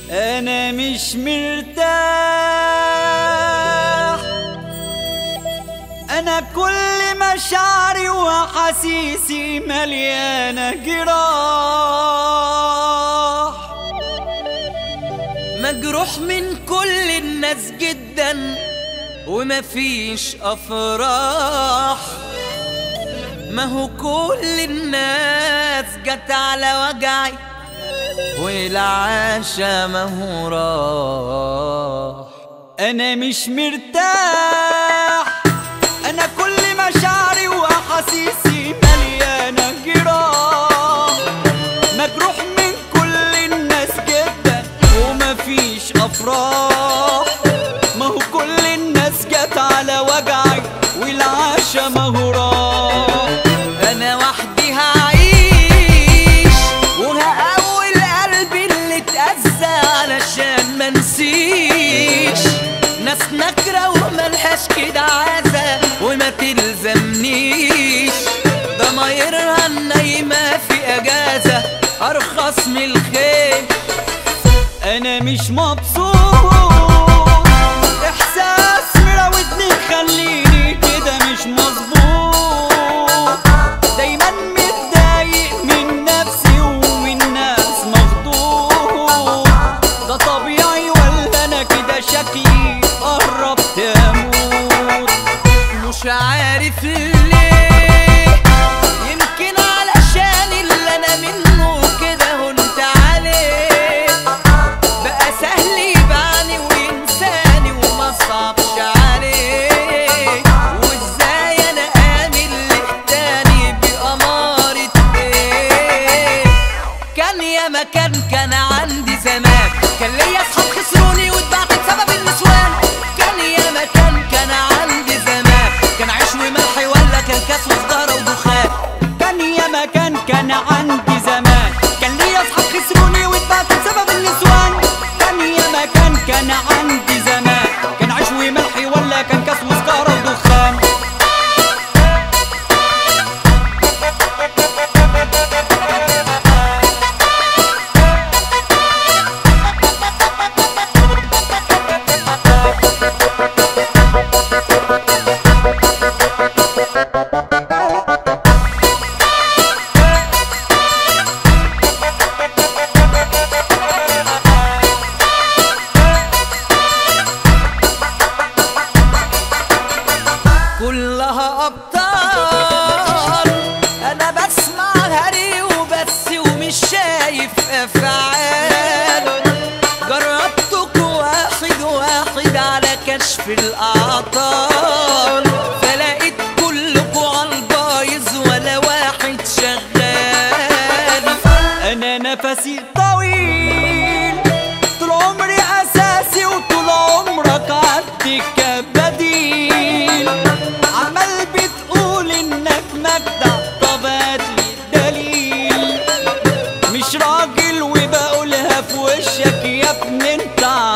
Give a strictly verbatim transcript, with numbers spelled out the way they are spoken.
انا مش مرتاح، انا كل مشاعري واحاسيسي مليانه جراح، مجروح من كل الناس جدا ومفيش افراح. ما هو كل الناس جت على وجعي والعاشا ما هو راح. انا مش مرتاح، انا كل مشاعري واحاسيسي مليانه جراح، مجروح من كل الناس جدا ومفيش افراح. ما هو كل الناس جت على وجعي والعاشا ما هو راح. انا وحدي هعيش وهقوي قلبي اللي اتأذى علشان منسيش ناس نكرة وملهاش كده عازة وما تلزمنيش. ضمايرها النايمة في اجازة ارخص من الخيل. انا مش مبسوط، احساس مراودني خليني كده مش مظبوط، دايما متضايق من نفسي ومن ناس مخضوض. ده طبيعي ولا انا كده شكلي قربت اموت؟ مش عارف ليه، يمكن علشان اللي انا منه كده هنت عليه. بقى سهل يبعني وينساني وما صعبش عليه. وازاي انا امن للتاني بأمارة ايه؟ كان يا مكان كان عندي زمان، كان ليا اصحاب خسروني واتبعت بسبب النسوان. كان يا مكان كان عندي زمان، كان عيش وملح ولا كان كاس وسجارة ودخان. كان يا مكان كان عندي زمان، كان ليا اصحاب خسروني واتبعت بسبب النسوان. كان يا مكان كان عندي زمان، كان عيش وملح ولا كان كاس وسجارة ودخان. كلها ابطال، انا بسمع هري وبس ومش شايف افعال. جربتك واحد واحد على كشف الاعطال، فلقيت كلكوا عالبايظ ولا واحد شغال. انا نفسي طويل، طول عمري اساسي وطول عمرك عندك كبديل. عمال بتقول انك مجدع، طب هاتلي الدليل. مش راجل وبقولها في وشك يا ابني انت